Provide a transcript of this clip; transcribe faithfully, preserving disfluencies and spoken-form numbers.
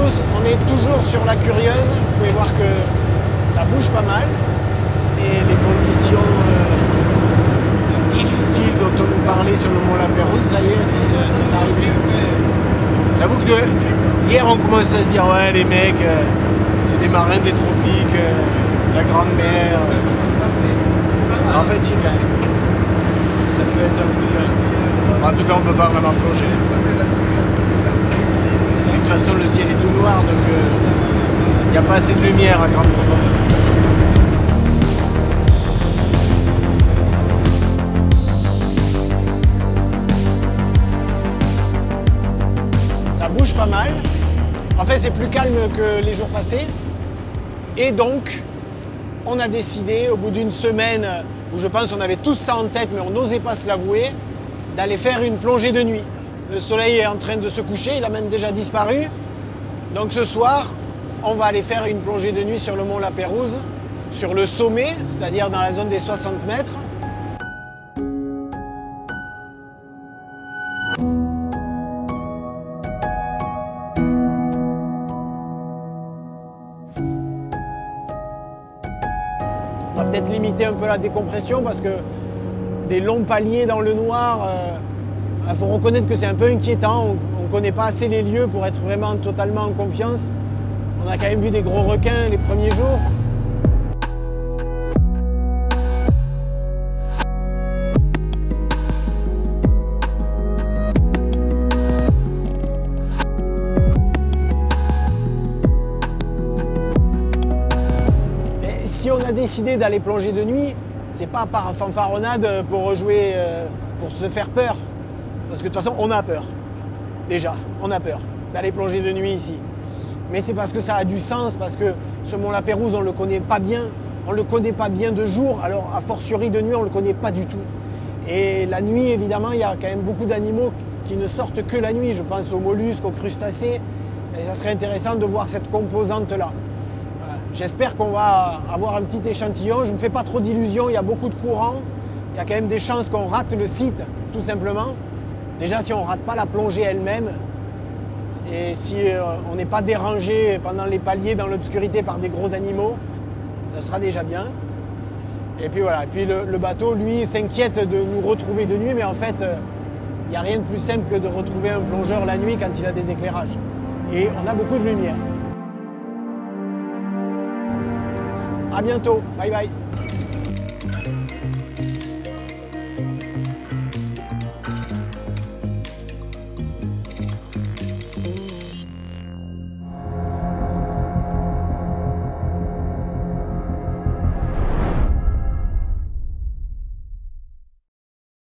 tous, on est toujours sur la Curieuse. Vous pouvez voir que ça bouge pas mal. Et les conditions euh, difficiles dont on nous parlait sur le mont La Pérouse, ça y est, elles sont arrivées. J'avoue que de, hier on commence à se dire ouais les mecs, euh, c'est des marins des tropiques, euh, la grande mer. Euh. En fait si quand même. Ça, ça peut être un peu dur. En tout cas on ne peut pas vraiment plonger. De toute façon le ciel est tout noir donc il euh, n'y a pas assez de lumière à grande profondeur. Ça bouge pas mal. En fait, c'est plus calme que les jours passés. Et donc, on a décidé, au bout d'une semaine où je pense qu'on avait tous ça en tête, mais on n'osait pas se l'avouer, d'aller faire une plongée de nuit. Le soleil est en train de se coucher, il a même déjà disparu. Donc ce soir, on va aller faire une plongée de nuit sur le mont La Pérouse, sur le sommet, c'est-à-dire dans la zone des soixante mètres. On va peut-être limiter un peu la décompression parce que des longs paliers dans le noir, il euh, faut reconnaître que c'est un peu inquiétant. On ne connaît pas assez les lieux pour être vraiment totalement en confiance. On a quand même vu des gros requins les premiers jours. Si on a décidé d'aller plonger de nuit, c'est pas par fanfaronnade pour jouer, pour se faire peur. Parce que de toute façon, on a peur. Déjà, on a peur d'aller plonger de nuit ici. Mais c'est parce que ça a du sens, parce que ce mont La Pérouse, on ne le connaît pas bien. On ne le connaît pas bien de jour, alors a fortiori de nuit, on ne le connaît pas du tout. Et la nuit, évidemment, il y a quand même beaucoup d'animaux qui ne sortent que la nuit. Je pense aux mollusques, aux crustacés. Et ça serait intéressant de voir cette composante-là. J'espère qu'on va avoir un petit échantillon. Je ne me fais pas trop d'illusions, il y a beaucoup de courants. Il y a quand même des chances qu'on rate le site, tout simplement. Déjà, si on ne rate pas la plongée elle-même, et si on n'est pas dérangé pendant les paliers dans l'obscurité par des gros animaux, ça sera déjà bien. Et puis voilà, et puis le, le bateau, lui, s'inquiète de nous retrouver de nuit, mais en fait, il n'y a rien de plus simple que de retrouver un plongeur la nuit quand il a des éclairages. Et on a beaucoup de lumière. À bientôt, bye bye.